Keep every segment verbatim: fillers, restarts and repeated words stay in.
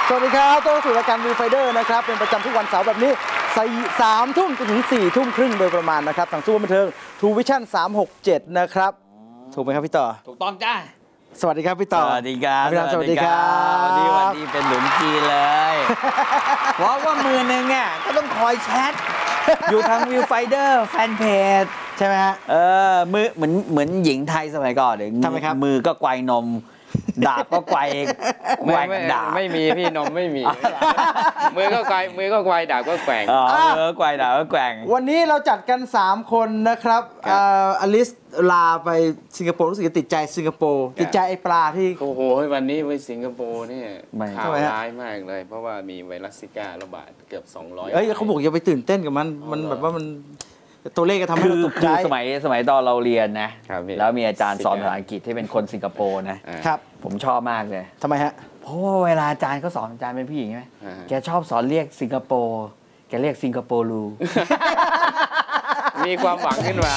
สวัสดีครับต้อนรับสู่รายการวิวไฟเดอร์นะครับเป็นประจำทุกวันเสาร์แบบนี้สามทุ่มจนถึงสี่ทุ่มครึ่งโดยประมาณนะครับทางซูเปอร์บันเทิงทูวิชั่นสามหกเจ็ดนะครับถูกไหมครับพี่ต่อถูกต้องจ้าสวัสดีครับพี่ต่อสวัสดีครับพี่สวัสดีครับวันนี้วันนี้เป็นหลุมจีนเลยเพราะว่ามือหนึ่งเนี่ยก็ต้องคอยแชทอยู่ทางวิวไฟเดอร์แฟนเพจใช่ไหมฮะเออมือเหมือนเหมือนหญิงไทยสมัยก่อนเลยทำไมครับมือก็ไกวนมดาบก็ไกวแกว่งดาบไม่มีพี่นมไม่มีมือก็ไกวมือก็ไกวดาบก็แกว่งอ๋อมือไกวดาบก็แกว่งวันนี้เราจัดกันสามคนนะครับอลิสลาไปสิงคโปร์รู้สึกจะติดใจสิงคโปร์ติดใจไอ้ปลาที่โอ้โหวันนี้ไปสิงคโปร์เนี่ยข่าวร้ายมากเลยเพราะว่ามีไวรัสซิก้าระบาดเกือบสองร้อยเอ้ยเขาบอกอย่าไปตื่นเต้นกับมันมันแบบว่ามันตัวเลขก็ทำให้เราตกใจสมัยสมัยตอนเราเรียนนะแล้วมีอาจารย์สอนภาษาอังกฤษที่เป็นคนสิงคโปร์นะครับผมชอบมากเลยทำไมฮะเพราะว่าเวลาอาจารย์เขาสอนอาจารย์เป็นผู้หญิงใช่ไหมแกชอบสอนเรียกสิงคโปร์แกเรียกสิงคโปร์ลูมีความหวังขึ้นมา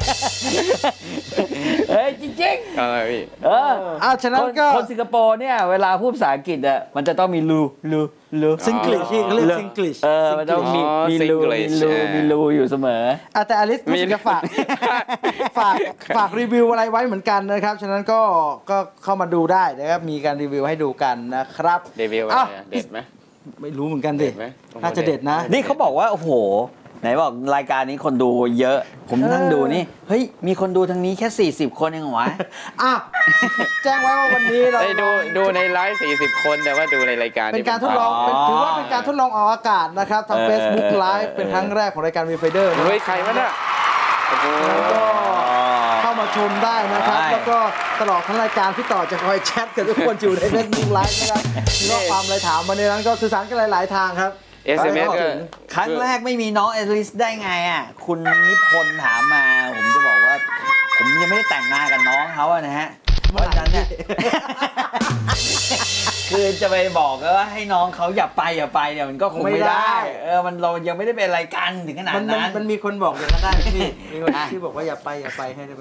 เฮ้ยจริงๆอะไรพี่เอออ้าวฉะนั้นก็คนสิงคโปร์เนี่ยเวลาพูดภาษาอังกฤษอ่ะมันจะต้องมีลูลูลูซิงกลิชที่เขาเรียกซิงกลิชเออมันต้องมีมีลูมีลูมีลูอยู่เสมออ่ะแต่อลิสมีจะฝากฝากฝากรีวิวอะไรไว้เหมือนกันนะครับฉะนั้นก็ก็เข้ามาดูได้นะครับมีการรีวิวให้ดูกันนะครับรีวิวอะไรเด็ดไหมไม่รู้เหมือนกันดิน่าจะเด็ดนะนี่เขาบอกว่าโอ้โหไหนบอกรายการนี้คนดูเยอะผมนั่งดูนี่เฮ้ยมีคนดูทางนี้แค่สี่สิบคนเองเหรอวะอ้าวแจ้งไว้ว่าวันนี้เราดูดูในไลฟ์สี่สิบคนแต่ว่าดูในรายการเป็นการทดลองถือว่าเป็นการทดลองออกอากาศนะครับทาง Facebook Live เป็นครั้งแรกของรายการวิวไฟเดอร์เฮ้ยใครวะเนี่ยแล้วก็เข้ามาชมได้นะครับแล้วก็ตลอดทั้งรายการพี่ต่อจะคอยแชทกับทุกคนอยู่ใน Facebook Live นะครับมีข้อความอะไรถามมาในนั้นก็สื่อสารกันหลายๆทางครับเอส เอ็ม เอส ก็ครั้งแรกไม่มีน้องเอลิสได้ไงอ่ะคุณนิพนธ์ถามมาผมจะบอกว่าผมยังไม่ได้แต่งงานกับน้องเขาอะนะฮะเพราะฉะนั้นเนี่ยคือจะไปบอกว่าให้น้องเขาอย่าไปอย่าไปเนี่ยมันก็คงไม่ได้เออมันเรายังไม่ได้เป็นรายการถึงขนาดนั้นมันมีคนบอกอย่างนั้นได้พี่มีคนที่บอกว่าอย่าไปอย่าไปให้ได้ไหม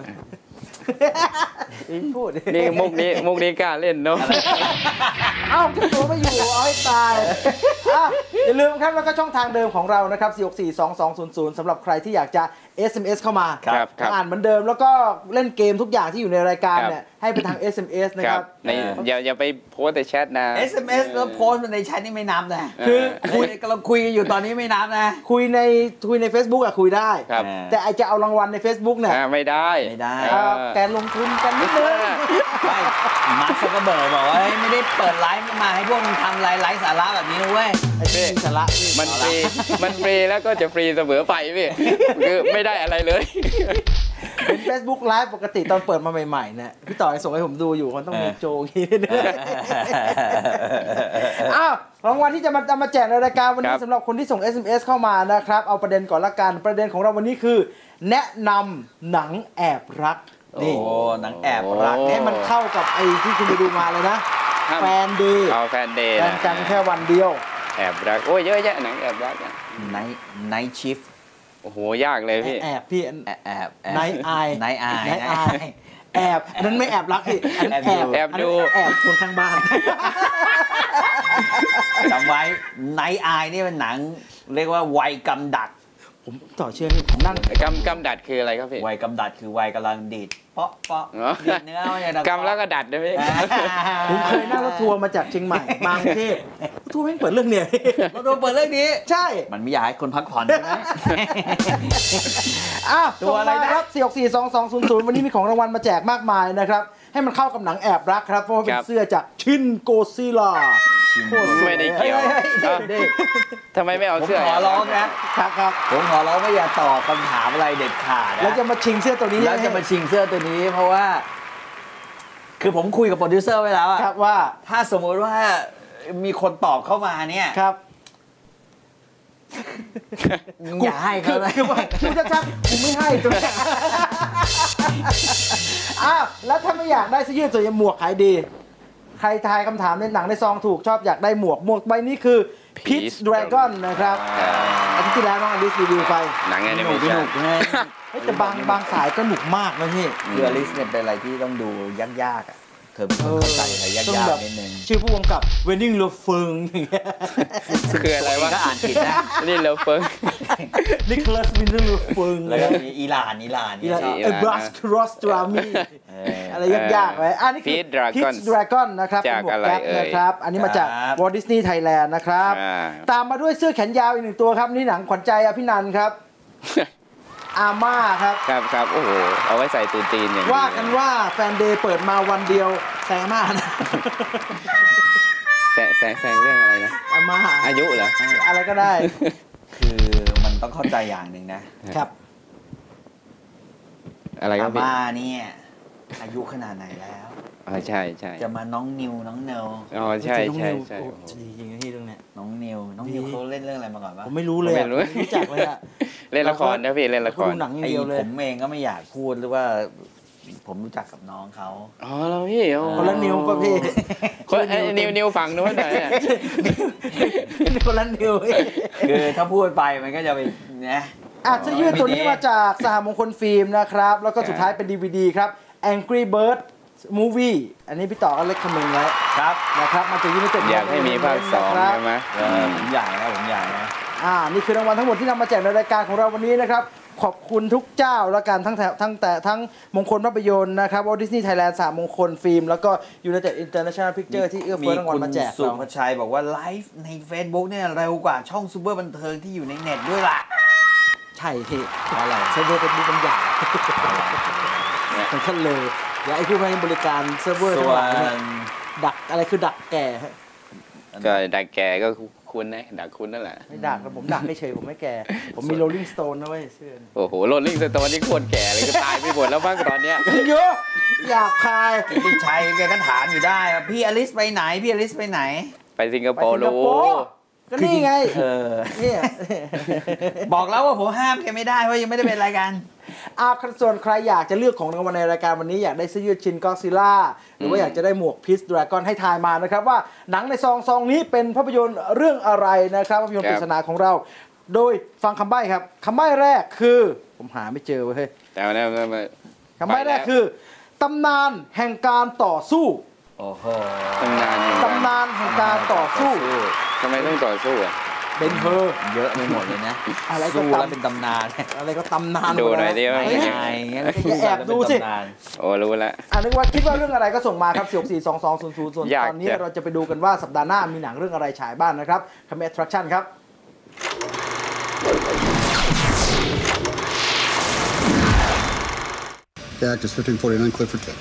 พูดนี่มุกนี้มุกนี้กล้าเล่นเนาะเอ้าเจ้าตัวไม่อยู่เอาให้ตายอย่าลืมครับแล้วก็ช่องทางเดิมของเรานะครับสี่ หก สี่ สอง สอง ศูนย์ ศูนย์สำหรับใครที่อยากจะ เอส เอ็ม เอส เข้ามาอ่านเหมือนเดิมแล้วก็เล่นเกมทุกอย่างที่อยู่ในรายการเนี่ยให้ไปทาง เอส เอ็ม เอส นะครับอย่าอย่าไปโพสในแชทนะเอส เอ็ม เอส แล้วโพสในแชทนี่ไม่นับนะคือคุยกำลังคุยกันอยู่ตอนนี้ไม่นับนะคุยในคุยใน Facebook อะคุยได้แต่ไอจะเอารางวัลใน Facebook เนี่ยไม่ได้ไม่ได้แต่ลงทุนกันนิดนึงไม่มาร์คซักเกอร์เบิร์กบอกว่าไม่ได้เปิดไลฟ์มาให้พวกมึงทำไลฟ์ไร้สาระแบบนี้นะเว้ยไอ้ที่สาระมันฟรีมันฟรีแล้วก็จะฟรีเสมอไปพี่คือไม่ได้อะไรเลยเป็น Facebook Live ปกติตอนเปิดมาใหม่ๆเนี่ยพี่ต่อส่งให้ผมดูอยู่มันต้องมีโจกี้ด้วยอ้าวรางวัลที่จะมาจะมาแจกในรายการวันนี้สำหรับคนที่ส่ง เอส เอ็ม เอส เข้ามานะครับเอาประเด็นก่อนละกันประเด็นของเราวันนี้คือแนะนำหนังแอบรักนี่โอ้หนังแอบรักให้มันเข้ากับไอ้ที่คุณไปดูมาเลยนะแฟนเดย์เอาแฟนเดย์แฟนกันแค่วันเดียวแอบรักโอ้ยเยอะแยะหนังแอบรักไนท์ไนท์ชิฟโอ้โหยากเลยพี่แอบพี่แอบไนท์ไอไนท์ไอไนท์ไอแอบนั้นไม่แอบรักพี่แอบแอบดูแอบคนข้างบ้านจำไว้ไนท์ไอนี่เป็นหนังเรียกว่าวัยกำดัดผมต่อเชื่อพี่ผมนั่งกำกำดัดคืออะไรครับพี่วัยกำดัดคือวัยกำลังดีดเปาะเปาะดีดเนื้อกำแล้วก็ดัดด้วยพี่ผมเคยนั่งรถทัวร์มาจากเชียงใหม่บางเทพรถทัวร์ไม่เปิดเรื่องเนี่ยรถทัวร์เปิดเรื่องนี้ใช่มันไม่อยากให้คนพักผ่อนใช่ไหมอ้าวตัวอะไรนะครับสี่ หก สี่ สอง สอง ศูนย์ ศูนย์วันนี้มีของรางวัลมาแจกมากมายนะครับให้มันเข้ากับหนังแอบรักครับเพราะว่าเป็นเสื้อจากชินโกซิล่าไม่ได้เกี่ยวทำไมไม่เอาเสื้อขอร้องนะครับครับผมขอร้องไม่อย่าตอบคำถามอะไรเด็ดขาดนะแล้วจะมาชิงเสื้อตัวนี้แล้วจะมาชิงเสื้อตัวนี้เพราะว่าคือผมคุยกับโปรดิวเซอร์ไว้แล้วครับว่าถ้าสมมติว่ามีคนตอบเข้ามาเนี่ยครับอย่าให้เขาเลยคุณจะชักคุณไม่ให้ตัวนี้อ้าวแล้วถ้าไม่อยากได้เสื้อยืดตัวยังหมวกขายดีใครทายคำถามในหนังในซองถูกชอบอยากได้หมวกหมวกใบนี้คือ Peach Dragon นะครับอาทิตย์ที่แล้วน้องอลิสรีวิวไปหนังไงเนี่ยไม่สนุกแต่บางบางสายก็หนุกมากนะพี่คืออลิสเนี่ยเป็นอะไรที่ต้องดูยากๆอ่ะเธอเป็นคนเข้าใจอะไรยากๆนิดนึงชื่อผู้กำกับเวนิงเลเฟิงอย่างเงี้ยคืออะไรวะก็อ่านผิดนะนี่เลเฟิงนิโคลัสวินเนอร์เลเฟิงแล้วก็มีอิหร่านอิหร่านอิหร่านเอบรัสครอสตรามีอะไรยากๆไว้อันนี้คือ Pete's Dragon นะครับจากอะไรเอ่ยนะครับอันนี้มาจาก Walt Disney Thailand นะครับตามมาด้วยเสื้อแขนยาวอีกหนึ่งตัวครับนี่หนังขวัญใจอภินันท์ครับอาม่าครับครับครับโอ้โหเอาไว้ใส่ตูนตีนอย่างนี้ว่ากันว่าแฟนเดย์เปิดมาวันเดียวแซงอาม่านะแซงแซงแซงเรื่องอะไรนะอาม่าอายุเหรออะไรก็ได้คือมันต้องเข้าใจอย่างหนึ่งนะครับอะไรก็อาม่าเนี่ยอายุขนาดไหนแล้วอ๋อใช่ใช่จะมาน้องนิวน้องเนลอ๋อใช่ใช่ใช่ดีจริงที่เรื่องเนี้ยน้องนิวน้องนิวเขาเล่นเรื่องอะไรมาก่อนวะผมไม่รู้เลยไม่รู้จักเลยอะเล่นละครนะพี่เล่นละครหนังเดียวเลยผมเองก็ไม่อยากพูดหรือว่าผมรู้จักกับน้องเขาอ๋อเราพี่คนละนิวป่ะพี่คนนิวนิวฝั่งนู้นหน่อยคนละนิวคือถ้าพูดไปมันก็จะไปนะอ่ะเสื้อยืดตัวนี้มาจากสหมงคลฟิล์มนะครับแล้วก็สุดท้ายเป็น ดี วี ดี ครับ Angry Bird Movie อันนี้พี่ต่อก็เล็กคอมเมนต์ไว้ครับนะครับมาจากยูไนเต็ดอยากให้มีภาคสองใช่ไหมผมอยากนะผมอยากนะอ่านี่คือรางวัลทั้งหมดที่นำมาแจกในรายการของเราวันนี้นะครับขอบคุณทุกเจ้าแล้วกันทั้งทั้งแต่ทั้งมงคลภาพยนตร์นะครับวอลดิสนีย์ไทยแลนด์สามมงคลฟิล์มแล้วก็ United International Picture ที่เอื้อเฟื้อรางวัลมาแจกเรามีคุณสุภชัยบอกว่าไลฟ์ใน Facebook เนี่ยเร็วกว่าช่องซูเปอร์บันเทิงที่อยู่ในเน็ตด้วยล่ะใช่ที่อะไรเซิร์ฟเวอร์เป็นมันใหญ่มันขั้นเลยเดี๋ยวไอ้ผู้ให้บริการเซิร์ฟเวอร์ทั้งหลายดักอะไรคือดักแก่ก็ดักแก่ก็คุณนะดักคุณนั่นแหละไม่ดักผมดักไม่เฉยผมไม่แก่ผมมีโรลลิ่งสโตนนะเว้ยเสื้อโอ้โหโรลลิ่งสโตนนี่โคตรแก่เลยก็ตายไปหมดแล้วบ้างตอนเนี้ยเยอะอยากคายกิติชัยแกก็ถามอยู่ได้พี่อลิสไปไหนพี่อลิสไปไหนไปสิงคโปร์รู้ก็นี่ไงเออเนี่ยบอกแล้วว่าผมห้ามแกไม่ได้เพราะยังไม่ได้เป็นรายการอาส่วนใครอยากจะเลือกของรางวัลในรายการวันนี้อยากได้เสื้อยืดชินก็อดซิลล่าหรือว่าอยากจะได้หมวกพิสดราก้อนให้ทายมานะครับว่าหนังในซองซองนี้เป็นภาพยนตร์เรื่องอะไรนะครับภาพยนตร์ปริศนาของเราโดยฟังคำใบ้ครับคำใบ้แรกคือผมหาไม่เจอเว้ยแต่ไม่ไม่ไม่คำใบ้แรกคือตำนานแห่งการต่อสู้โอ้โหตำนานตำนานแห่งการต่อสู้ทำไมต้องต่อสู้อ่ะเป็นเธอเยอะไปหมดเลยนะอะไรก็ตำเป็นตำนานอะไรก็ตำนานดูหน่อยดิว่ายังไงงั้นแอบดูสิโอ้รู้แล้วอ่ะนึกว่าคิดว่าเรื่องอะไรก็ส่งมาครับสี่ หก สี่ สอง สอง ศูนย์ ศูนย์ส่วนตอนนี้เราจะไปดูกันว่าสัปดาห์หน้ามีหนังเรื่องอะไรฉายบ้างนะครับ Commit Attraction ครับ Cactus fifteen forty-nine Clifford Tip.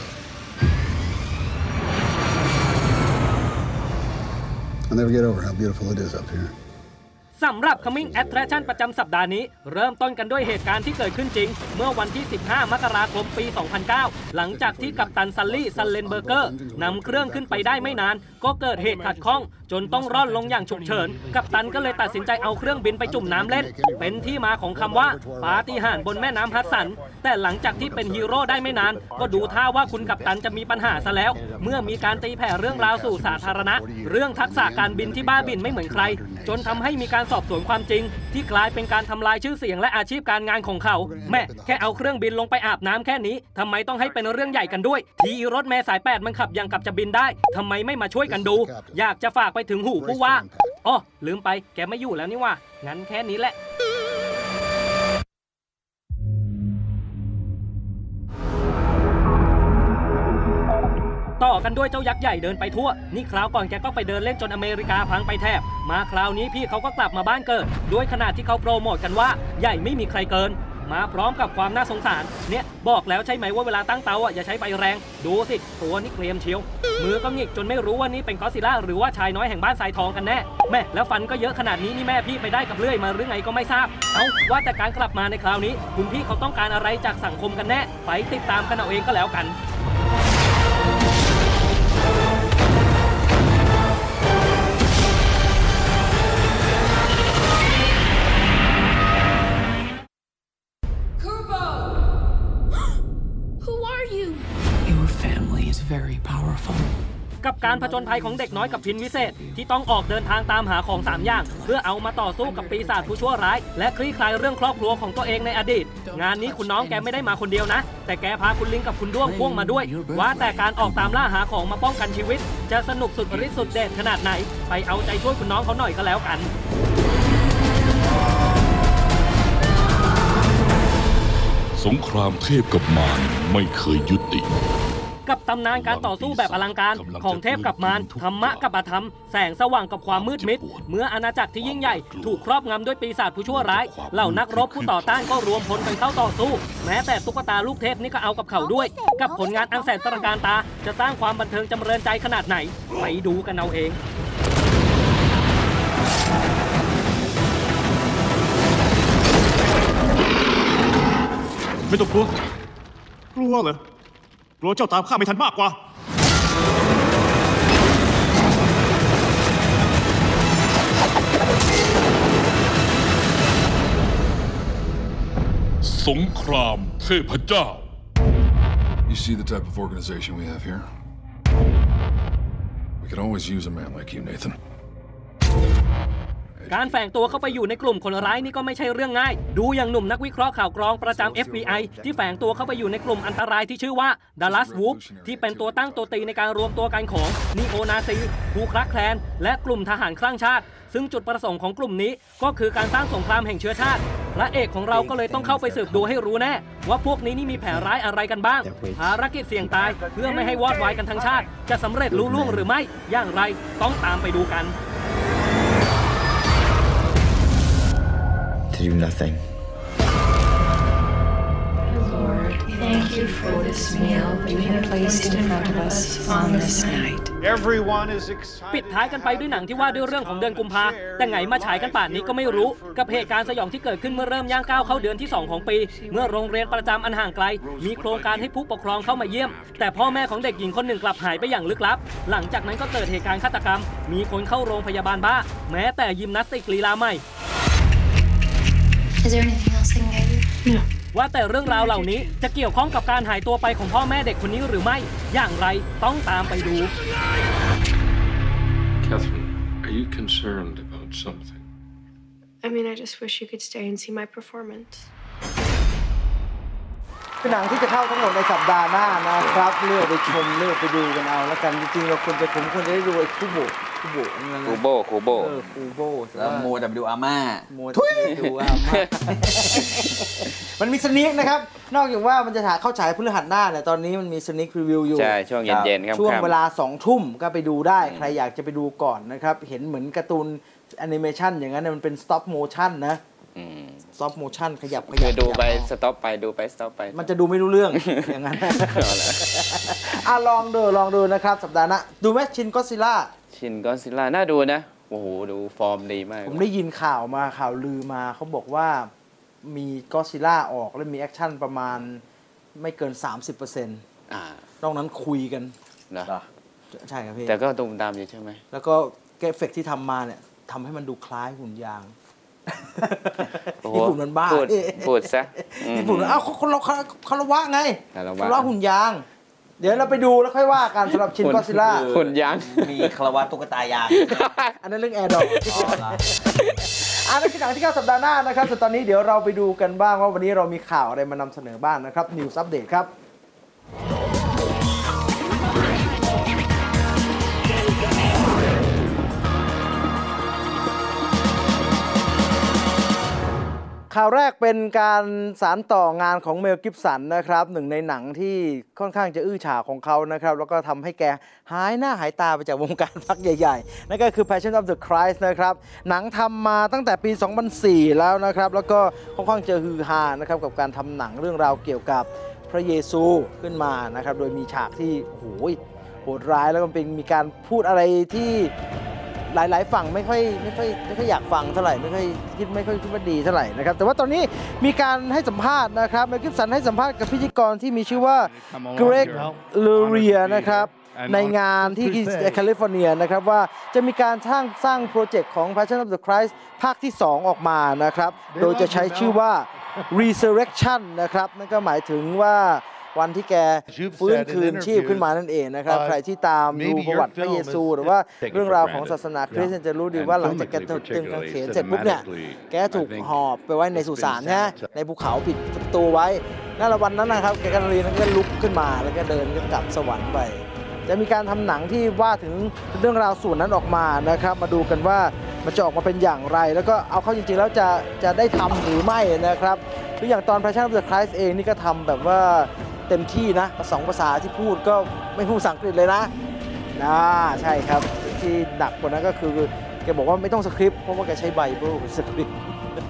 I'll never get over how beautiful it is up here. สำหรับ Coming Attraction ประจำสัปดาห์นี้เริ่มต้นกันด้วยเหตุการณ์ที่เกิดขึ้นจริงเมื่อวันที่ สิบห้ามกราคม ปี สองพันเก้า หลังจากที่กัปตันซัลลี่ ซันเลนเบอร์เกอร์นำเครื่องขึ้นไปได้ไม่นานก็เกิดเหตุขัดข้องจนต้องร่อนลงอย่างฉุกเฉินกัปตันก็เลยตัดสินใจเอาเครื่องบินไปจุ่มน้ำเล่นเป็นที่มาของคำว่าปาฏิหาริย์บนแม่น้ำฮัดสันแต่หลังจากที่เป็นฮีโร่ได้ไม่นานก็ดูท่าว่าคุณกัปตันจะมีปัญหาซะแล้วเมื่อมีการตีแผ่เรื่องราวสู่สาธารณะเรื่องทักษะการบินที่บ้าบินไม่เหมือนใครจนทำให้มีการสอบสวนความจริงที่กลายเป็นการทำลายชื่อเสียงและอาชีพการงานของเขาแม่แค่เอาเครื่องบินลงไปอาบน้ำแค่นี้ทำไมต้องให้เป็นเรื่องใหญ่กันด้วยทีรถเมล์สายแปดมันขับอย่างกับจะบินได้ทำไมไม่มาช่วยกันดูอยากจะฝากไปถึงหูผู้ว่าอ๋อลืมไปแกไม่อยู่แล้วนี่ว่างั้นแค่นี้แหละต่อกันด้วยเจ้ายักษ์ใหญ่เดินไปทั่วนี่คราวก่อนแกก็ไปเดินเล่นจนอเมริกาพังไปแทบมาคราวนี้พี่เขาก็กลับมาบ้านเกิดด้วยขนาดที่เขาโปรโมทกันว่าใหญ่ไม่มีใครเกินมาพร้อมกับความน่าสงสารเนี่ยบอกแล้วใช่ไหมว่าเวลาตั้งเตาอ่ะอย่าใช้ไฟแรงดูสิตัวนี่เกรียมเชียวมือก็หงิกจนไม่รู้ว่านี่เป็นก็อดซิลล่าหรือว่าชายน้อยแห่งบ้านทรายทองกันแน่แม่แล้วฟันก็เยอะขนาดนี้นี่แม่พี่ไปได้กับเลื่อยมาหรือไงก็ไม่ทราบเอ้าว่าแต่การกลับมาในคราวนี้คุณพี่เขาต้องการอะไรจากสังคมกันแน่ไปติดตามกันเอาเองก็แล้วกันกับการผจญภัยของเด็กน้อยกับพินวิเศษที่ต้องออกเดินทางตามหาของสามอย่างเพื่อเอามาต่อสู้กับปีศาจผู้ชั่วร้ายและคลี่คลายเรื่องครอบครัวของตัวเองในอดีตงานนี้คุณน้องแกไม่ได้มาคนเดียวนะแต่แกพาคุณลิงกับคุณด้วงพ่วงมาด้วยว่าแต่การออกตามล่าหาของมาป้องกันชีวิตจะสนุกสุดฤทธิ์สุดเด็ดขนาดไหนไปเอาใจช่วยคุณน้องเขาหน่อยก็แล้วกันสงครามเทพกับมารไม่เคยยุติกับตำนานการต่อสู้แบบอลังการของเทพกับมารธรรมะกับอธรรมแสงสว่างกับความมืดมิดเมื่ออาณาจักรที่ยิ่งใหญ่ถูกครอบงำด้วยปีศาจผู้ชั่วร้ายเหล่านักรบผู้ต่อต้านก็รวมพลกันเข้าต่อสู้แม้แต่ตุ๊กตาลูกเทพนี่ก็เอากับเขาด้วยกับผลงานอันแสนตระการตาจะสร้างความบันเทิงจำเริญใจขนาดไหนไปดูกันเอาเองไม่ต้องกลัวกลัวเหรอกลัวเจ้าตามข้าไม่ทันมากกว่าสงครามเทพเจ้า You see the type of organization we have here? We could always use a man like you, Nathan. การแฝงตัวเข้าไปอยู่ในกลุ่มคนร้ายนี่ก็ไม่ใช่เรื่องง่ายดูอย่างหนุ่มนักวิเคราะห์ข่าวกรองประจำ เอฟ บี ไอ ที่แฝงตัวเข้าไปอยู่ในกลุ่มอันตรายที่ชื่อว่า Dallas Wolf ที่เป็นตัวตั้งตัวตีในการรวมตัวกันของนีโอนาซีคูคลักแคลนและกลุ่มทหารคลั่งชาติซึ่งจุดประสงค์ของกลุ่มนี้ก็คือการสร้างสงครามแห่งเชื้อชาติพระเอกของเราก็เลยต้องเข้าไปสืบดูให้รู้แน่ว่าพวกนี้นี่มีแผนร้ายอะไรกันบ้างภารกิจเสี่ยงตายเพื่อไม่ให้วอดวายกันทั้งชาติจะสำเร็จลุล่วงหรือไม่อย่างไรต้องตามไปดูกัน To do nothing. Lord, thank you for this meal you have placed in front of us on this night. Everyone is excited. ปิดท้ายกันไปด้วยหนังที่ว่าด้วยเรื่องของเดือนกุมภาแต่ไงมาฉายกันป่านนี้ก็ไม่รู้กับเหตุการณ์สยองที่เกิดขึ้นเมื่อเริ่มย่างก้าวเข้าเดือนที่สองของปีเมื่อโรงเรียนประจำอันห่างไกลมีโครงการให้ผู้ปกครองเข้ามาเยี่ยมแต่พ่อแม่ของเด็กหญิงคนหนึ่งกลับหายไปอย่างลึกลับหลังจากนั้นก็เกิดเหตุการณ์ฆาตกรรมมีคนเข้าโรงพยาบาลบ้าแม้แต่ยิมนาสติกลีลาใหม่ Is there anything else I can get you? No. ว่าแต่เรื่องราวเหล่านี้จะเกี่ยวข้องกับการหายตัวไปของพ่อแม่เด็กคนนี้หรือไม่อย่างไรต้องตามไปดู Catherine, are you concerned about something? I mean, I just wish you could stay and see my performance. เป็นหนังที่จะเข้าทั้งหมดในสัปดาห์หน้านะครับเลือกไปชมเลือกไปดูกันเอาแล้วกันจริงๆเราควรจะผมควรจะได้ดูไอ้คูโบคูโบคูโบคูโบเออคูโบแล้วโมดับดูอาม่าโมดูอาม่ามันมีสนิคนะครับนอกจากว่ามันจะถ่ายเข้าฉายพฤหัสหน้าเนี่ยตอนนี้มันมีสนิครีวิวอยู่ใช่ช่วงเย็นๆครับช่วงเวลาสองทุ่มก็ไปดูได้ใครอยากจะไปดูก่อนนะครับเห็นเหมือนการ์ตูนแอนิเมชันอย่างนั้นมันเป็นสต็อปโมชั่นนะสต็อปโมชั่นขยับขยับดูไปสต็อปไปดูไปสต็อปไปมันจะดูไม่รู้เรื่องอย่างนั้นอ่ะลองดูลองดูนะครับสัปดาห์หน้าดูไหมชินก็ซิล่าชินก็ซิล่าน่าดูนะโอ้โหดูฟอร์มดีมากผมได้ยินข่าวมาข่าวลือมาเขาบอกว่ามีก็ซิล่าออกแล้วมีแอคชั่นประมาณไม่เกิน สามสิบเปอร์เซ็นต์อ่าตรงนั้นคุยกันนะใช่ครับพี่แต่ก็ตุ่มตามอยู่ใช่ไหมแล้วก็เอฟเฟกต์ที่ทำมาเนี่ยทำให้มันดูคล้ายหุ่นยางญี่ปุ่นมันบ้าพูดซะญี่ปุ่นอ้าวคนเราคารวะไงคารวะหุ่นยางเดี๋ยวเราไปดูแล้วค่อยว่ากันสำหรับชินก็ซิล่าหุ่นยางมีคารวะตุ๊กตายางอันนั้นเรื่องแอร์ดอกอันนั้นคือหนังที่เข้าสัปดาห์หน้านะครับแต่ตอนนี้เดี๋ยวเราไปดูกันบ้างว่าวันนี้เรามีข่าวอะไรมานำเสนอบ้างนะครับนิวส์อัปเดตครับข่าวแรกเป็นการสานต่องานของเมล กิฟสันนะครับหนึ่งในหนังที่ค่อนข้างจะอื้อฉาวของเขานะครับแล้วก็ทำให้แกหายหน้าหายตาไปจากวงการพักใหญ่ๆนั่นก็คือ Passion of the Christ นะครับหนังทำมาตั้งแต่ปี สองพันสี่ แล้วนะครับแล้วก็ค่อนข้างจะฮือฮานะครับกับการทำหนังเรื่องราวเกี่ยวกับพระเยซูขึ้นมานะครับโดยมีฉากที่โอ้โหโหดร้ายแล้วก็เป็นมีการพูดอะไรที่หลายๆฝั่งไม่ค่อยไม่ค่อยไม่ค่อยอยากฟังเท่าไหร่ไม่ค่อยคิดไม่ค่อยคิดว่าดีเท่าไหร่นะครับแต่ว่าตอนนี้มีการให้สัมภาษณ์นะครับเมล กิฟสันให้สัมภาษณ์กับพิธีกรที่มีชื่อว่าเกรกลูเรียนะครับในงานที่แคลิฟอร์เนียนะครับว่าจะมีการสร้างสร้างโปรเจกต์ของ Passion of the Christ ภาคที่สองออกมานะครับโดยจะใช้ชื่อว่า Resurrection นะครับนั่นก็หมายถึงว่าวันที่แกฟื้นคืนชีพขึ้นมานั่นเองนะครับใครที่ตามดูประวัติพระเยซูหรือว่าเรื่องราวของศาสนาคริสต์จะรู้ดีว่าหลังจากแกถูกตึงกางเขนเสร็จปุ๊บเนี่ยแกถูกหอบไปไว้ในสุสานนะในภูเขาปิดประตูไว้นั่นละวันนั้นนะครับแกก็เรียนก็ลุกขึ้นมาแล้วก็เดินกลับสวรรค์ไปจะมีการทำหนังที่ว่าถึงเรื่องราวส่วนนั้นออกมานะครับมาดูกันว่ามันจะออกมาเป็นอย่างไรแล้วก็เอาเข้าจริงๆแล้วจะจะได้ทำหรือไม่นะครับคืออย่างตอน Passion of the Christ เองนี่ก็ทำแบบว่าเต็มที่นะสองภาษาที่พูดก็ไม่พูดภาษาอังกฤษเลยนะนะใช่ครับที่หนักกว่านั้นก็คือแกบอกว่าไม่ต้องสคริปต์เพราะว่าแกใช้ไบเบิลสคริปต์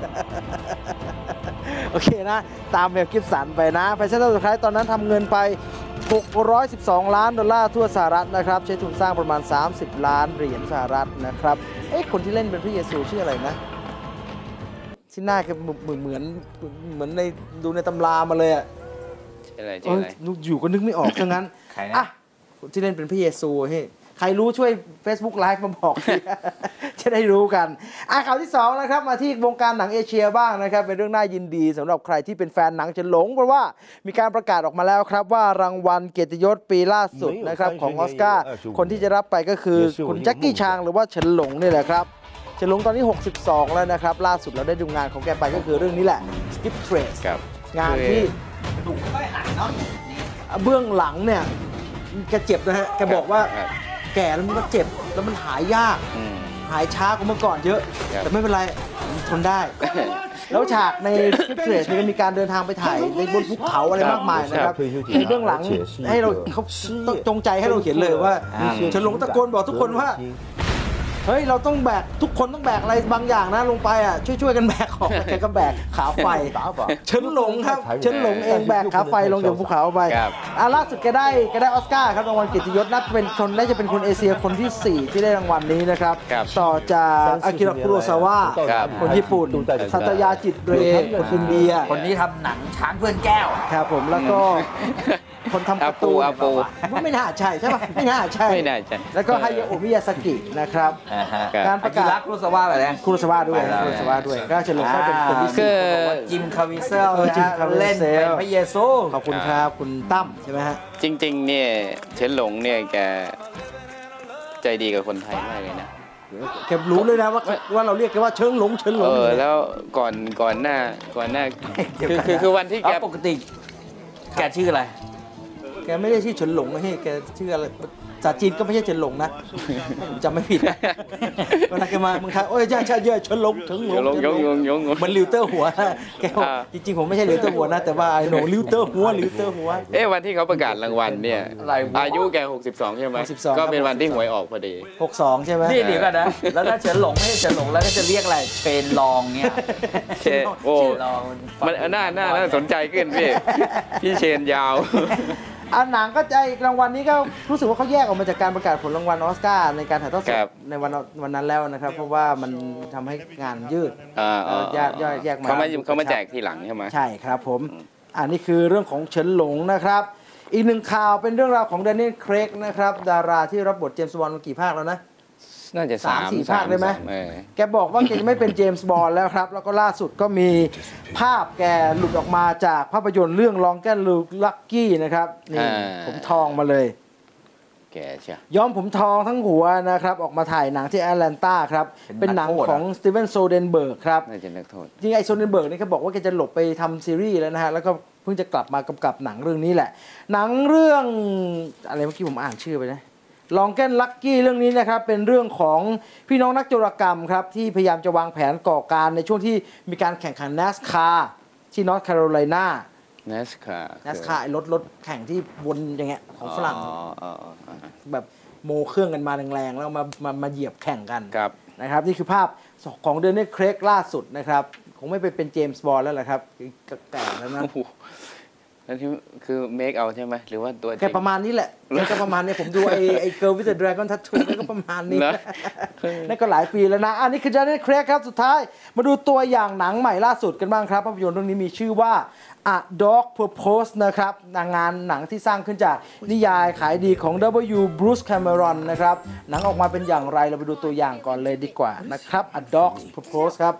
โอเคนะตามเมลกิฟสันไปนะ Passion of the Christ ตอนนั้นทำเงินไปหกร้อยสิบสองล้านดอลลาร์ทั่วสหรัฐนะครับใช้ทุนสร้างประมาณสามสิบล้านเหรียญสหรัฐนะครับเอ๊ะคนที่เล่นเป็นพระเยซูชื่ออะไรนะที่หน้าแกเหมือนเหมือนเหมือนในดูในตำรามาเลยอ่ะอะไรชื่ออะไรอยู่ก็นึกไม่ออกซะงั้นใครนะอ่ะคนที่เล่นเป็นพระเยซูเฮ้ยใครรู้ช่วย Facebook Live มาบอกจะได้รู้กันอ่ะข่าวที่สองนะครับมาที่วงการหนังเอเชียบ้างนะครับเป็นเรื่องน่ายินดีสำหรับใครที่เป็นแฟนหนังจะหลงเพราะว่ามีการประกาศออกมาแล้วครับว่ารางวัลเกียรติยศปีล่าสุดนะครับของออสการ์คนที่จะรับไปก็คือคุณแจ็คกี้ชางหรือว่าเฉินหลงนี่แหละครับเฉินหลงตอนนี้หกสิบสองแล้วนะครับล่าสุดเราได้ดูงานของแกไปก็คือเรื่องนี้แหละ Skip Trace งานที่ถูกค่อยหายเนาะเบื้องหลังเนี่ยแกเจ็บนะฮะแกบอกว่าแก่แล้วมันก็เจ็บแล้วมันหายยากหายช้ากว่าเมื่อก่อนเยอะแต่ไม่เป็นไรทนได้แล้วฉากในสคริปต์เทรดก็มีการเดินทางไปถ่ายในบนภูเขาอะไรมากมายนะครับในเบื้องหลังให้เราเขาจงใจให้เราเห็นเลยว่าเฉินหลงตะโกนบอกทุกคนว่าเฮ้ยเราต้องแบกทุกคนต้องแบกอะไรบางอย่างนะลงไปอ่ะช่วยๆกันแบกของแกก็แบกขาไฟเฉินหลงครับเฉินหลงเองแบกขาไฟลงจากภูเขาไปอ่ะล่าสุดแกได้แกได้ออสการ์ครับรางวัลเกียรติยศนับเป็นคนน่าจะเป็นคนเอเชียคนที่สี่ที่ได้รางวัลนี้นะครับต่อจากอากิระคุโรซาวะคนญี่ปุ่นสัตยาจิตเรคนอินเดียคนนี้ทำหนังช้างเพื่อนแก้วครับผมแล้วก็คนทำการ์ตูนว่าไม่น่าใช่ใช่ป่ะไม่น่าใช่ไม่น่าใช่แล้วก็ไฮยาโอะมิยาสกินะครับการประกาศคุโรซาวะแบบนี้คุโรซาวะด้วยคุโรซาวะด้วยก็เฉลิมก็เป็นคนที่สี่จิมคาวิเซลเล่นเป็นพระเยซูขอบคุณครับคุณตั้มใช่ไหมฮะจริงๆเนี่ยเฉินหลงเนี่ยแกใจดีกับคนไทยมากเลยนะแกรู้เลยนะว่าว่าเราเรียกแกว่าเฉินหลงเฉินหลงเออแล้วก่อนก่อนหน้าก่อนหน้าคือคือคือวันที่แกปกติแกชื่ออะไรแกไม่ได้ชื่อเฉินหลงนะเฮ้ยแกชื่ออะไรภาษาจีนก็ไม่ใช่เฉินหลงนะผมจำไม่ผิดเวลาแกมาเมืองไทยโอ้ยใช่ใช่เยอะเฉินหลงเฉินหลงยงยงยงมันลิวเตอร์หัวแกจริงๆผมไม่ใช่ลิวเตอร์หัวนะแต่ว่าไอ้หนูลิวเตอร์หัวลิวเตอร์หัวเอ๊ะวันที่เขาประกาศรางวัลเนี่ยอายุแกหกสิบสองใช่ไหมก็เป็นวันที่หวยออกพอดีหกสิบสองใช่ไหมนี่ดีกันนะแล้วถ้าเฉินหลงไม่ใช่เฉินหลงแล้วก็จะเรียกอะไรเชนลองเนี่ยเชนโอ้มันน่าน่าน่าสนใจขึ้นพี่พี่เชนยาวอันหนังก็ใจรางวัลนี้ก็รู้สึกว่าเขาแยกออกมาจากการประกาศผลรางวัลออสการ์ในการถ่ายทอดสดในวันวันนั้นแล้วนะครับเพราะว่ามันทำให้งานยืดแยกแยกมาเขามาเขามาแจกทีหลังใช่ไหมใช่ครับผมอันนี้คือเรื่องของเฉินหลงนะครับอีกหนึ่งข่าวเป็นเรื่องราวของแดเนียล เครกนะครับดาราที่รับบทเจมส์บอนด์มากี่ภาคแล้วนะน่าจะสามสี่ภาคได้ไหมแกบอกว่าแกจะไม่เป็นเจมส์บอนด์แล้วครับแล้วก็ล่าสุดก็มีภาพแกหลุดออกมาจากภาพยนตร์เรื่องลองแกนลูกลักกี้นะครับนี่ผมทองมาเลยแกใช่ย้อมผมทองทั้งหัวนะครับออกมาถ่ายหนังที่แอตแลนตาครับเป็นหนังของสตีเวนโซเดนเบิร์กครับน่าจะนักโทษจริงไอโซเดนเบิร์กนี่เขาบอกว่าแกจะหลบไปทำซีรีส์แล้วนะฮะแล้วก็เพิ่งจะกลับมากำกับหนังเรื่องนี้แหละหนังเรื่องอะไรเมื่อกี้ผมอ่านชื่อไปนะลองแกนลักกี้เรื่องนี้นะครับเป็นเรื่องของพี่น้องนักโจรกรรมครับที่พยายามจะวางแผนก่อการในช่วงที่มีการแข่งขัน NASCAR ที่นอร์ทแคโรไลนา NASCAR NASCAR รถรถแข่งที่วนอย่างเงี้ยของฝรั่งแบบโมเครื่องกันมาแรงๆแล้วมามามาเหยียบแข่งกันนะครับนี่คือภาพของเดนนิส เครกล่าสุดนะครับคงไม่ไปเป็นเจมส์บอนด์แล้วแหละครับแก่แล้วนะนั่นที่คือเมคเอาใช่ไหมหรือว่าตัวจริงแค่ประมาณนี้แหละแค่ประมาณนี้ผมดูไอ้ไอ้ Girl with the Dragon Tattoo นี่ก็ประมาณนี้นั่นก็หลายปีแล้วนะอันนี้คือ Daniel Craig ครับสุดท้ายมาดูตัวอย่างหนังใหม่ล่าสุดกันบ้างครับภาพยนตร์เรื่องนี้มีชื่อว่า A Dog Purpose นะครับงานหนังที่สร้างขึ้นจากนิยายขายดีของ ดับเบิลยู Bruce Cameron นะครับหนังออกมาเป็นอย่างไรเราไปดูตัวอย่างก่อนเลยดีกว่านะครับ A Dog Purpose ครับ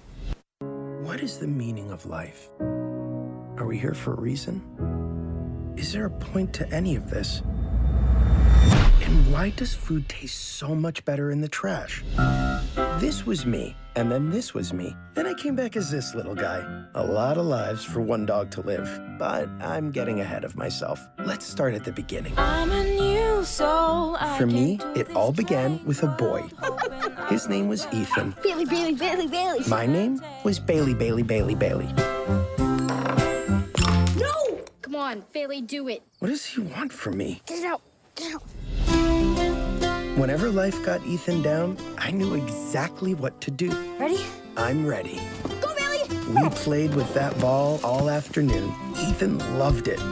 What is the meaning of life? Are we here for a reason? Is there a point to any of this? And why does food taste so much better in the trash? This was me, and then this was me. Then I came back as this little guy. A lot of lives for one dog to live, but I'm getting ahead of myself. Let's start at the beginning. I'm a new soul. For me, it all began with a boy. His name was Ethan. Bailey, Bailey, Bailey, Bailey. My name was Bailey, Bailey, Bailey, Bailey. No! Come on, Bailey, do it. What does he want from me? Get it out. Get it out. Whenever life got Ethan down, I knew exactly what to do. Ready? I'm ready. Go, Bailey! We played with that ball all afternoon. Ethan loved it.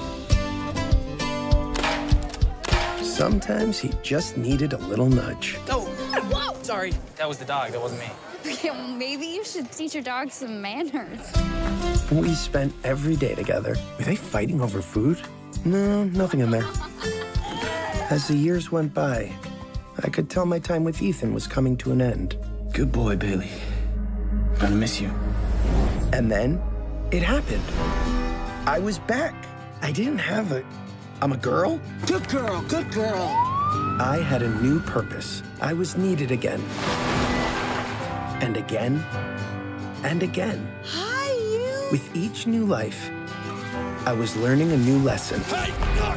Sometimes he just needed a little nudge. Oh, whoa! Sorry, that was the dog. That wasn't me. Okay, well, maybe you should teach your dog some manners. We spent every day together. Were they fighting over food? No, nothing in there. As the years went by, I could tell my time with Ethan was coming to an end. Good boy, Bailey. I'm gonna miss you. And then it happened. I was back. I didn't have a... I'm a girl? Good girl, good girl. I had a new purpose. I was needed again. And again. And again. Hi, you! With each new life, I was learning a new lesson. Hey!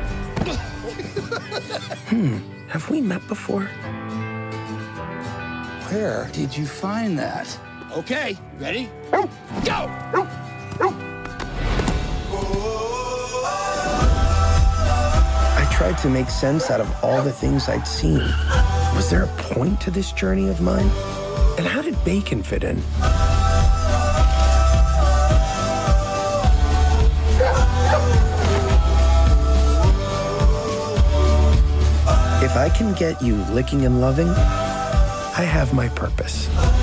Hmm, have we met before? Where did you find that? Okay, ready? Go! I tried to make sense out of all the things I'd seen. Was there a point to this journey of mine? And how did bacon fit in? If I can get you licking and loving, I have my purpose.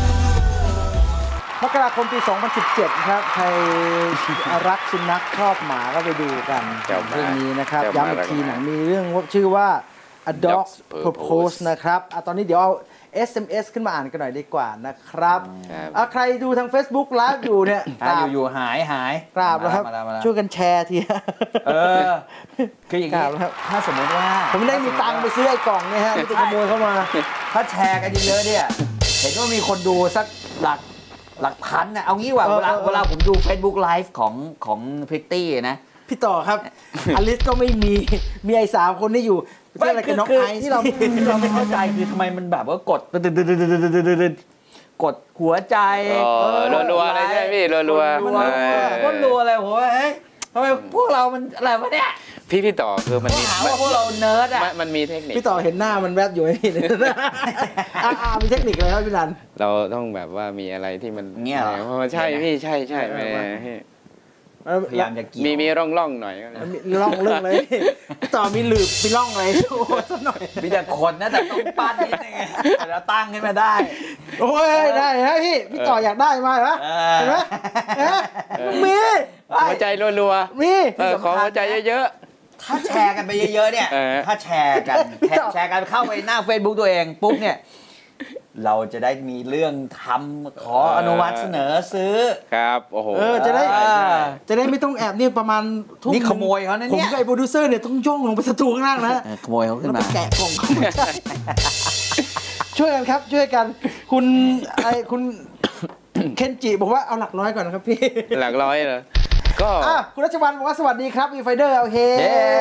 มกราคมปี สองพันสิบเจ็ด ครับใครรักสุนัขชอบหมาก็ไปดูกันเรื่องนี้นะครับย้ำอีกทีหนังมีเรื่องชื่อว่า A Dog's Purpose นะครับตอนนี้เดี๋ยวเอา เอส เอ็ม เอส ขึ้นมาอ่านกันหน่อยดีกว่านะครับใครดูทาง Facebook ไลฟ์อยู่เนี่ยอยู่ๆหายหายกราบนะครับช่วยกันแชร์ทีเออคืออย่างนี้ถ้าสมมติว่าผมได้มีตังค์ไปซื้อไอ้กล่องเนี่ยฮะที่ขโมยเข้ามาถ้าแชร์กันเยอะๆเนี่ยเห็นว่ามีคนดูสักหลักหลักพันนะเอางี้ว่าเวลาเวลาผมดู Facebook Live ของของพริตตี้นะพี่ต่อครับอลิสก็ไม่มีมีไอ้สามคนที่อยู่ไม่อะไรกับน้องไอซ์ที่เราเราไม่เข้าใจคือทำไมมันแบบว่ากดกดหัวใจรัวๆอะไรใช่พี่รัวๆก็รัวอะไรผมว่าเฮ้ยทำไมพวกเรามันอะไรวะเนี่ยพี่พี่ต่อคือมันมีพวกเราเนิร์ดอ่ะมันมีเทคนิคพี่ต่อเห็นหน้ามันแวบอยู่ไอ้นี่อ่ามีเทคนิคอะไรครับพี่นันเราต้องแบบว่ามีอะไรที่มันเงี้ยเพราะว่าใช่พี่ใช่ใช่แม่พยายามจะกินมีมีร่องร่องหน่อยมีร่องเรื่องเลยต่อมีหลืบมีร่องอะไรโอ้สักหน่อยมีแต่คนนะแต่ต้องปั้นนิดนึงแล้วตั้งขึ้นมาได้โอ้ยได้ฮะพี่พี่ต่ออยากได้มาเหรอเห็นไหมมีหัวใจรัวๆมีขอหัวใจเยอะๆถ้าแชร์กันไปเยอะๆเนี่ยถ้าแชร์กันแชร์กันเข้าไปหน้า Facebook ตัวเองปุ๊บเนี่ยเราจะได้มีเรื่องทำขออนุมัติเสนอซื้อครับโอ้โหเออจะได้จะได้ไม่ต้องแอบนี่ประมาณทุ่มนี่ขโมยเขาเนี่ยผมกับไอ้โปรดิวเซอร์เนี่ยต้องย่องลงไปสตูข้างล่างนะขโมยเขาขึ้นมาแกะกล่องเขาไม่ใช่ช่วยกันครับช่วยกันคุณไอ้คุณเคนจิบอกว่าเอาหลักร้อยก่อนครับพี่หลักร้อยเหรอก็คุณรัชวันบอกว่าสวัสดีครับวีไฟเดอร์โอเค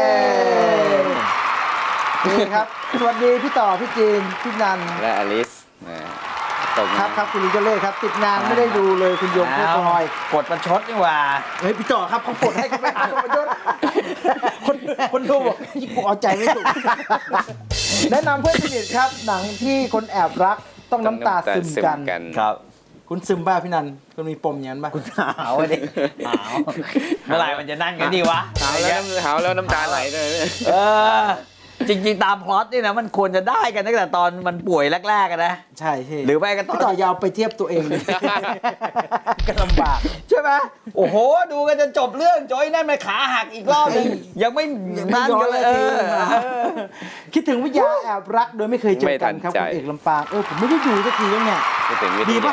นี่ครับสวัสดีพี่ต่อพี่จีนพี่นันและอลิสครับครับคุณลิงเจเล่ครับติดงานไม่ได้ดูเลยคุณโยมผู้คอยกดประชดนี่ว่าเฮ้ยพี่ต่อครับเขากดให้คุณไม่กดประชดคนคนดูบอกยิ่งเอาใจไม่ถูกแนะนำเพื่อนสนิทครับหนังที่คนแอบรักต้องน้ำตาซึมกันครับคุณซึมบ้าพี่นันคุณมีปมอย่างนั้นป่ะคุณหาวดิหาวเมื่อไหร่มันจะนั่นกันดีวะหาวแล้วหาวแล้วน้ำตาไหลเลยเออจริงๆตามพล็อตนี่นะมันควรจะได้กันตั้งแต่ตอนมันป่วยแรกๆกันนะใช่ใช่หรือไม่ก็ตอนต่อยาวไปเทียบตัวเองเลยก็ลำบากใช่ไหมโอ้โหดูกันจะจบเรื่องจอยนั่นไปขาหักอีกรอบนึงยังไม่นั่นกันเลยคิดถึงวิทยาแอบรักโดยไม่เคยเจอกันครับคุณเอกลำปางเออผมไม่ได้ดูสักทีแล้วเนี่ยดีป่ะ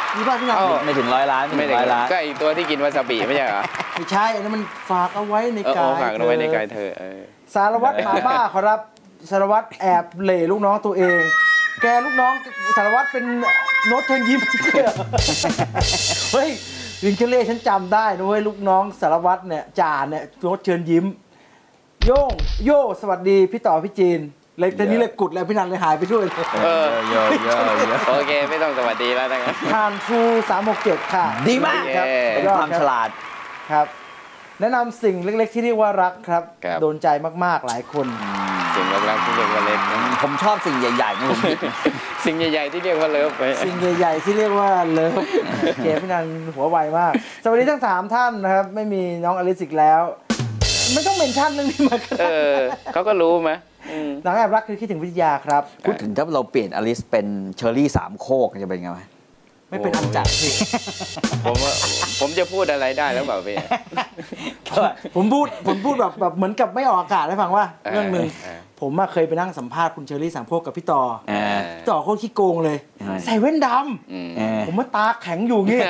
มีบ้านพี่นันไม่ถึงร้อยล้านไม่ถึงร้อยล้านก็ไอตัวที่กินวาซาบิไม่ใช่เหรอไม่ใช่อันนั้นมันฝากเอาไว้ในกายฝากเอาไว้ในกายเธอสารวัตรหมาบ้าขอรับสารวัตรแอบเหล่ลูกน้องตัวเองแกลูกน้องสารวัตรเป็นโน้ตเชิญยิ้มเฮ้ยวิงเจเล่ฉันจำได้นะเว้ยลูกน้องสารวัตรเนี่ยจ่าเนี่ยโน้ตเชิญยิ้มโย่งโย่สวัสดีพี่ต่อพี่จีนเลยตอนนี้เลยกุดแล้วพี่นันเลยหายไปด้วยเออโยโยโอเคไม่ต้องสวัสดีแล้วนะครับทานทูสามหกเจ็ดค่ะดีมากครับเป็นความฉลาดครับแนะนำสิ่งเล็กๆที่เรียกว่ารักครับโดนใจมากๆหลายคนสิ่งเล็กๆที่เรียกว่าเล็กผมชอบสิ่งใหญ่ๆนะผมสิ่งใหญ่ๆที่เรียกว่าเลิฟไปสิ่งใหญ่ๆที่เรียกว่าเลิฟเก๋พี่นันหัวไวมากสวัสดีทั้งสามท่านนะครับไม่มีน้องอลิซอีกแล้วไม่ต้องเมนชั่นเรื่องนี้มาเออเขาก็รู้ไหมหนังแอบรักคือคิดถึงวิทยาครับพูดถึงถ้าเราเปลี่ยนอลิซเป็นเชอร์รี่สามโคกจะเป็นไงไหมไม่เป็นอันจัดพี่ผมผมจะพูดอะไรได้แล้วเปล่าพี่ผมพูดผมพูดแบบแบบเหมือนกับไม่ออกอากาศให้ฟังว่าเรื่องหนึ่งผมเคยไปนั่งสัมภาษณ์คุณเชอรี่สามโคกกับพี่ต่อพี่ต่อโคตรขี้โกงเลยใส่แว่นดำผมว่าตาแข็งอยู่งี้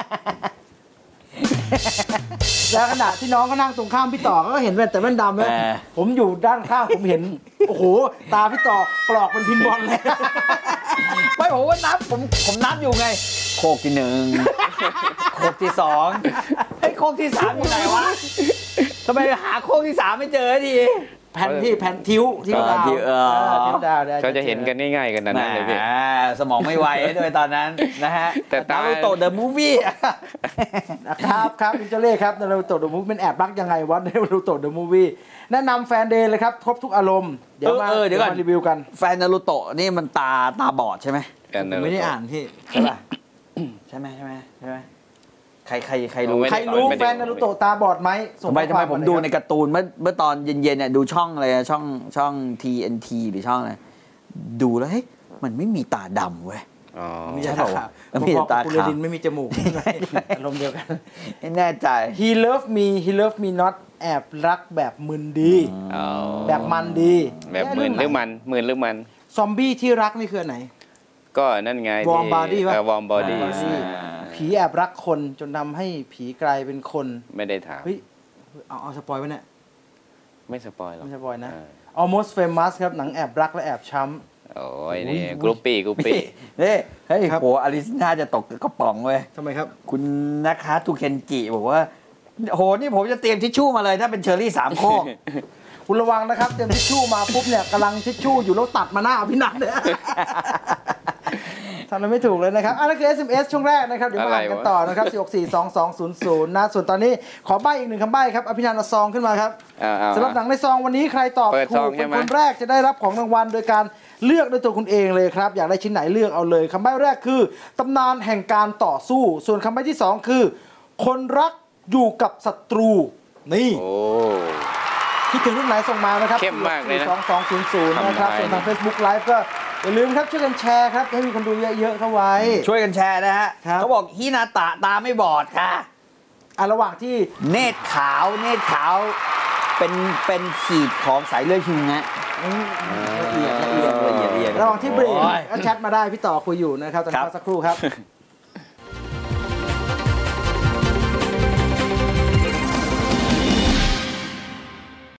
แล้วขณะที่น้องก็นั่งตรงข้ามพี่ต่อก็เห็นแว่นแต่แว่นดำเลยผมอยู่ด้านข้างผมเห็นโอ้โหตาพี่ต่อกรอกเป็นพินบอลเลยไม่ผมว่านับผมผมนับอยู่ไงโคกที่หนึ่งโคกที่สองไอ้โคกที่สามอยู่ไหนวะทำไมหาโคกที่สามไม่เจอทีแผ่นที่แผ่นทิ้วทิ้วดาวทิ้วดาวเขาจะเห็นกันง่ายๆกันนั้นเลยพี่สมองไม่ไวด้วยตอนนั้นนะฮะแต่นารูโตะเดอะมูฟวี่ครับครับคุณเจเล่ครับนารูโตะเดอะมูฟวี่เป็นแอบรักยังไงวะนารูโตะเดอะมูฟวี่แนะนำแฟนเดย์เลยครับครบทุกอารมณ์เดี๋ยวมาเดี๋ยวมารีวิวกันแฟนนารูโตะนี่มันตาตาบอดใช่ไหมไม่ได้อ่านพี่ใช่ป่ะใช่ไหมใช่ไหมใช่ไหมใครใครใครรู้ใครรู้แฟนนารูโตะตาบอดไหมทำไมทำไมผมดูในการ์ตูนเมื่อเมื่อตอนเย็นๆเนี่ยดูช่องอะไรช่องช่อง ที เอ็น ที หรือช่องอะไรดูแล้วเฮ้ยมันไม่มีตาดำเว้ยอ๋อไม่ใช่ตาขาวมันมีตาขาวไม่มีจมูกอารมณ์เดียวกันแน่ใจ He love me He love me not แอบรักแบบมึนดีแบบมันดีแบบมึนหรือมันมึนหรือมันซอมบี้ที่รักนี่คือไหนก็นั่นไงวอร์มบอดี้ป่ะวอร์มบอดี้ผีแอบรักคนจนทำให้ผีกลายเป็นคนไม่ได้ถามเฮ้ยเอาเอาสปอยไว้เนี่ยไม่สปอยหรอกไม่สปอยนะ Almost Famous ครับหนังแอบรักและแอบช้ำโอ้ยนี่กรุ๊ปปี้กรุ๊ปปี้นี่เฮ้ยโหอลิซน่าจะตกกระป๋องเว้ยทำไมครับคุณนะคะทูเคนจิบอกว่าโหนี่ผมจะเตรียมทิชชู่มาเลยถ้าเป็นเชอร์รี่สามโคกคุณระวังนะครับเตรียมทิชชู่มาปุ๊บเนี่ยกำลังทิชชู่อยู่แล้วตัดมาหน้าพี่นัทเนี่ยทำอะไรไม่ถูกเลยนะครับอันนั้นคือ เอส เอ็ม เอส ช่วงแรกนะครับเดี๋ยวมาอ่านกันต่อนะครับสี่ หก สี่ สอง สอง ศูนย์ ศูนย์นะส่วนตอนนี้ขอใบ้อีกหนึ่งคำใบ้ครับอภินันท์เอาซองขึ้นมาครับสำหรับหนังในซองวันนี้ใครตอบถูกเป็นคนแรกจะได้รับของรางวัลโดยการเลือกด้วยตัวคุณเองเลยครับอยากได้ชิ้นไหนเลือกเอาเลยคำใบ้แรกคือตำนานแห่งการต่อสู้ส่วนคำใบ้ที่สองคือคนรักอยู่กับศัตรูนี่คิดถึงรุ่นไหนส่งมานะครับเข้มมากเลยนะสอง สอง ศูนย์ ศูนย์นะครับส่วนทาง Facebook Live ก็อย่าลืมครับช่วยกันแชร์ครับให้มีคนดูเยอะๆเข้าไว้ช่วยกันแชร์นะฮะเขาบอกฮินาตะตาไม่บอดค่ะอ่ะระหว่างที่เนตรขาวเนตรขาวเป็นเป็นขีดของสายเลือดหิมะละเอียดละเอียดละเอียดระหว่างที่เบรกก็แชทมาได้พี่ต่อคุยอยู่นะครับตอนนี้สักครู่ครับ